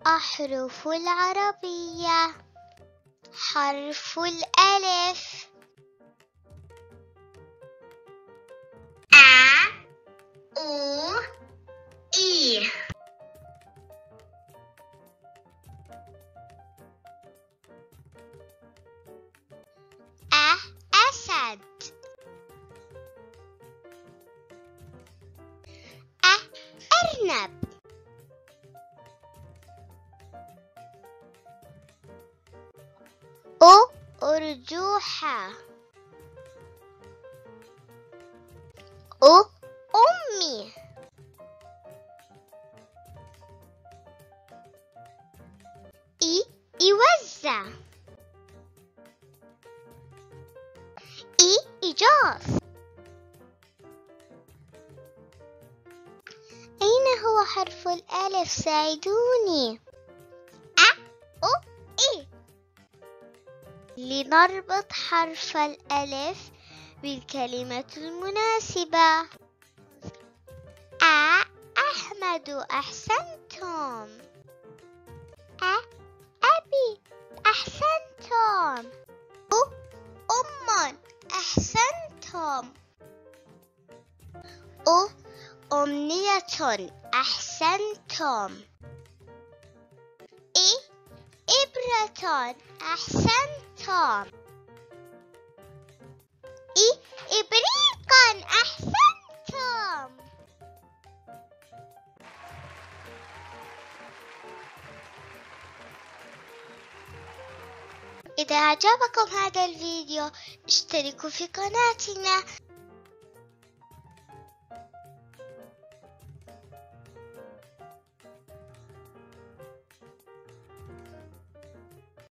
أحرف العربية. حرف الألف. أ أو إي. أسد. أرنب. أرجوحة. أمي. إوزة. إيجاز. أين هو حرف الألف؟ ساعدوني. إي. لنربط حرف الألف بالكلمة المناسبة. أحمد. أحسنتم. أبي. أحسنتم. أم. أحسنتم. أمنية. أحسنتم. إبرة. أحسنتم. إبريقا. أحسنتم. إذا أعجبكم هذا الفيديو اشتركوا في قناتنا.